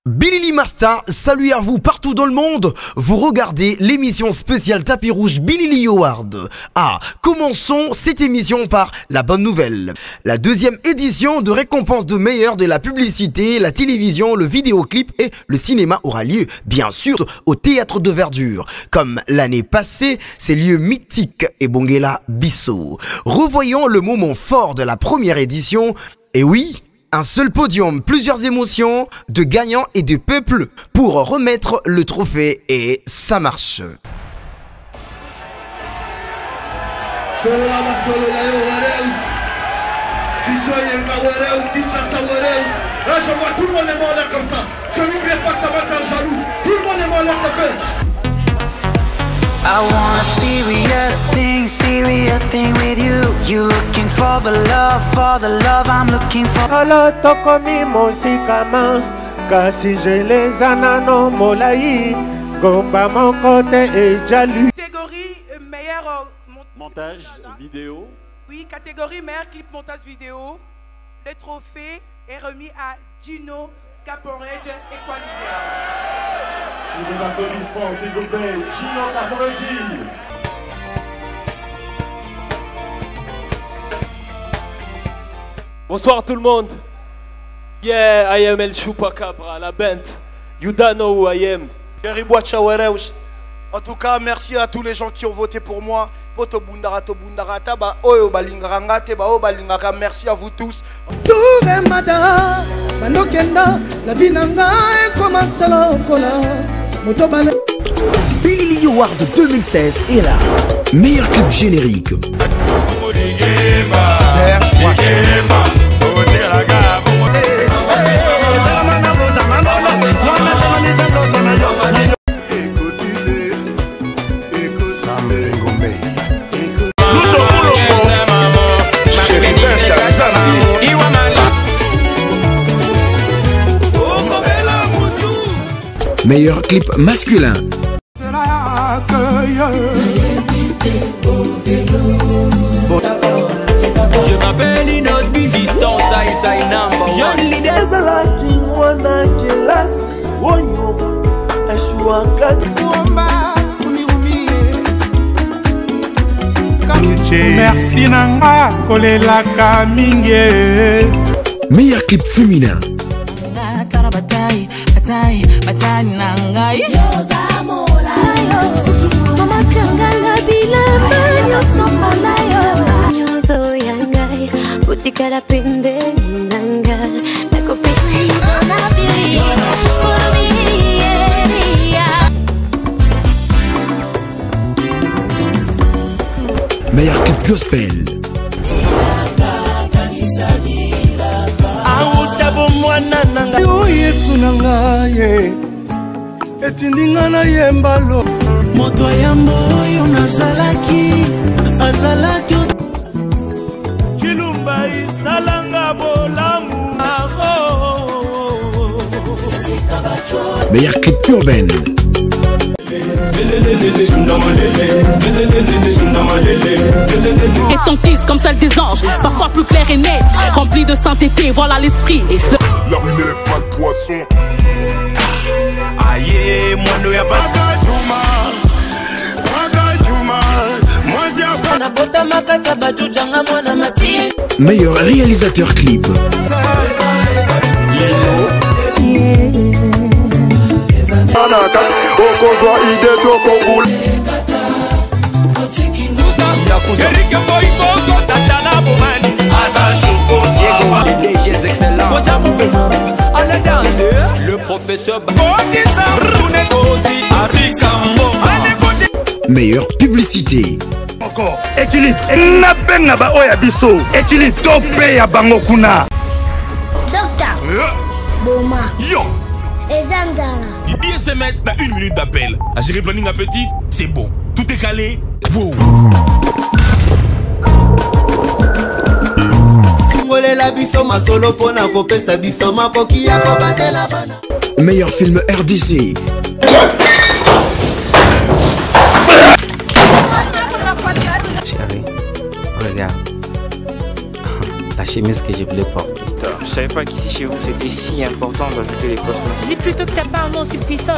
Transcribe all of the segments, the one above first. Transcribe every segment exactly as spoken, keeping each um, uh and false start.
Billy Master, salut à vous partout dans le monde. Vous regardez l'émission spéciale Tapis Rouge Billy Award. Ah, commençons cette émission par la bonne nouvelle. La deuxième édition de récompense de meilleur de la publicité, la télévision, le vidéoclip et le cinéma aura lieu, bien sûr, au Théâtre de Verdure. Comme l'année passée, ces lieux mythiques et Bongela Bissau. Revoyons le moment fort de la première édition. Et oui, un seul podium, plusieurs émotions, de gagnants et de peuples pour remettre le trophée et ça marche. Là je vois tout le monde est mort là comme ça. Celui qui est face à moi c'est un jaloux. Tout le monde est mort là, ça fait. I want a serious thing, serious thing with you. You looking for the love, for the love I'm looking for. Solo toko mi musikama, kasi jeleza no molai, gomba mon côté et jaloux. Catégorie euh, meilleur euh, mont montage vidéo. Oui, catégorie meilleur clip montage vidéo. Le trophée est remis à Gino Caporege Equalizer. Sous des applaudissements, s'il vous plaît, Gino Caporege. Bonsoir tout le monde. Yeah, I am El Chupacabra, la band. You don't know who I am. En tout cas, merci à tous les gens qui ont voté pour moi. Poto Bundarata Bundarata, ba Oyo Balingarangate, ba Oyo Balingaka. Merci à vous tous. Touremada, Manokenda, la vie nanga commence à l'encola. Motobana. Billy Award deux mille seize est là. Meilleur clip générique. Serge meilleur clip masculin. Je m'appelle une autre fiston, ça y ça y number one. Jeune leader. Ezalaki mwana kelasi oyo ashwaka komba uniumie. Merci nanga kolelaka mingi. Meilleur clip féminin. Karabatai, batai, batai nangai. Mama kanganga bila banyo somalayo. Nyoso yangai, utikara pembeni nanga. Nakupenda unapili, urumia. Meilleur clip gospel. Yesu nangaye etindinga na yembalo Moto yambo yo nazalaki azalaki Chilumba isalanga bolamu. Meilleur clip urbain. Et ton kiss comme celle des anges, parfois plus clair et net, rempli de sainteté, voilà l'esprit. Et ce... La rue n'élève pas de poisson. Aïe, moi no y'a pas de Meilleur réalisateur clip. Le professeur Meilleure publicité. encore équilibre na benga ba oya biso équilibre topé ya bango kuna. Docteur Boma Yo Ezanzara B S M S, bah une minute d'appel. À gérer planning appétit, c'est bon. Tout est calé. Wow. Meilleur film R D C. Chérie, regarde. La chemise que je voulais porter. Je savais pas qu'ici chez vous c'était si important d'ajouter les postes. Dis plutôt que t'as pas un nom si puissant.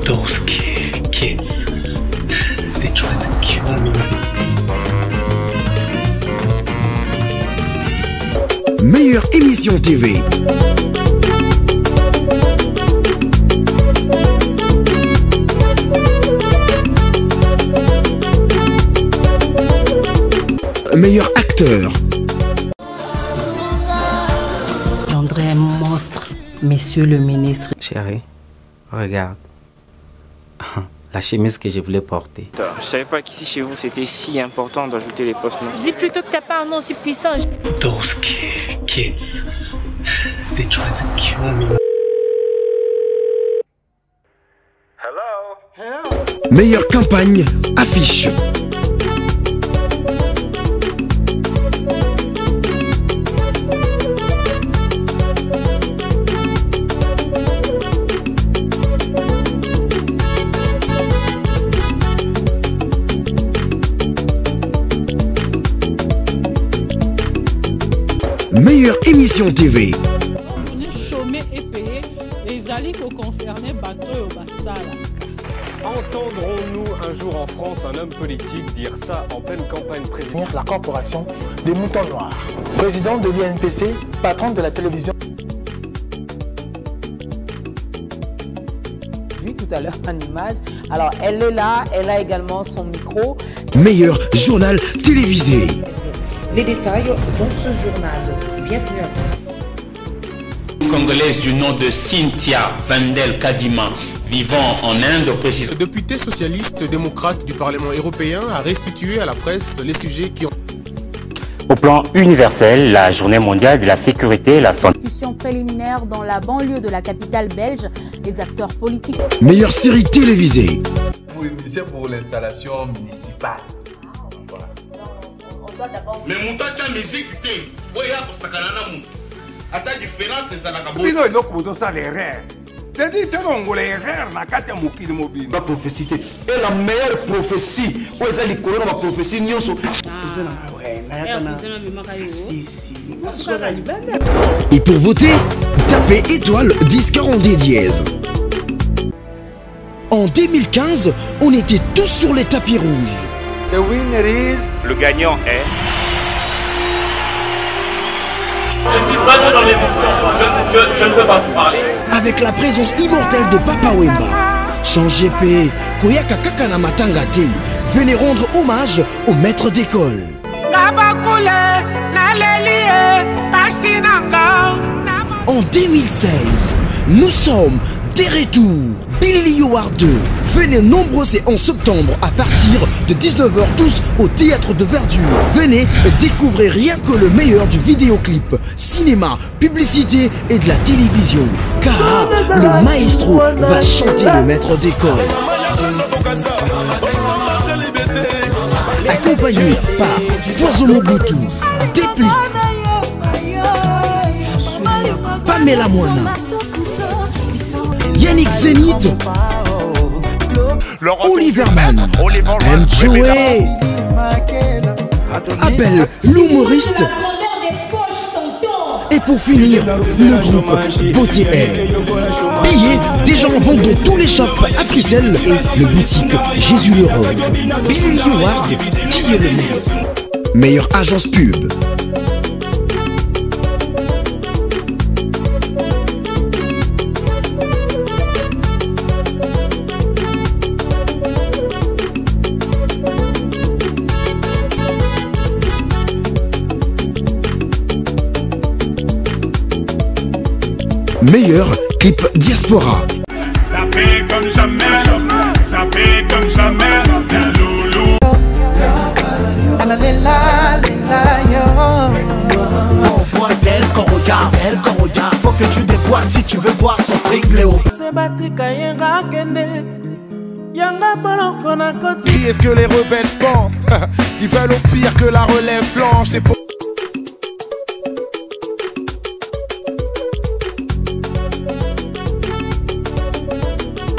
Meilleure émission T V. Meilleur acteur. J'endrai un monstre, monsieur le ministre. Chérie, regarde. La chemise que je voulais porter. Je savais pas qu'ici chez vous c'était si important d'ajouter les postes. Dis plutôt que t'as pas un nom si puissant. Meilleure campagne, affiche. Meilleure émission T V. Chômé et payé, les alliés concernés bateau au Bassala. Entendrons-nous un jour en France un homme politique dire ça en pleine campagne présidentielle? La corporation des moutons noirs, président de l'I N P C, patron de la télévision. Vu tout à l'heure en image, alors elle est là, elle a également son micro. Meilleur journal télévisé. Les détails dans ce journal. Bienvenue à tous. Congolaise du nom de Cynthia Vandel Kadima, vivant en Inde, précise. Le député socialiste démocrate du Parlement européen a restitué à la presse les sujets qui ont... Au plan universel, la journée mondiale de la sécurité et la santé. Discussion préliminaire dans la banlieue de la capitale belge, les acteurs politiques. Meilleure série télévisée. C'est pour l'installation municipale. Mais mon temps de musique, tu vois, la différence, c'est ça. Oui, non, il y a l'erreur. C'est-à-dire que l'erreur n'a qu'à être mobile mobile. La prophétie est la meilleure prophétie. Où est-ce que les la prophétie n'y sont Et pour voter, tapez étoile dix quarante des dièses. En deux mille quinze, on était tous sur les tapis rouges. The winner is... Le gagnant est... Je suis vraiment dans l'émotion, je, je, je ne peux pas vous parler. Avec la présence immortelle de Papa Wemba, Jean G P, Koyaka Kakana Matangate, venez rendre hommage au maître d'école. En deux mille seize, nous sommes des retours. Billy Howard deux. Venez nombreux en septembre à partir de dix-neuf heures tous au théâtre de Verdure. Venez découvrir rien que le meilleur du vidéoclip, cinéma, publicité et de la télévision. Car le maestro va chanter le maître d'école. Accompagné par Foizo Mobutu, Déplique, Pamela Moana, Yannick Zénith, Oliver Man, M. Joey, Abel l'humoriste, et pour finir, le groupe Beauté Air. Billets déjà en vente dans tous les shops Africell et le boutique Jésus le Rock. Billy Howard, qui est le meilleur? Meilleure agence pub. Meilleur clip diaspora. Ça fait comme jamais, ça fait comme jamais, la loulou. C'est elle qu'on regarde, elle qu'on regarde. Faut que tu déboîtes si tu veux voir son string Léo. Qui est-ce que les rebelles pensent? Ils veulent au pire que la relève flanche. C'est pour...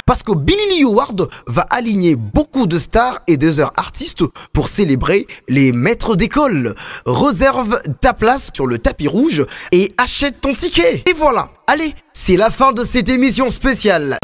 parce que Billy Lee Howard va aligner beaucoup de stars et des heures artistes pour célébrer les maîtres d'école. Réserve ta place sur le tapis rouge et achète ton ticket. Et voilà, allez, c'est la fin de cette émission spéciale.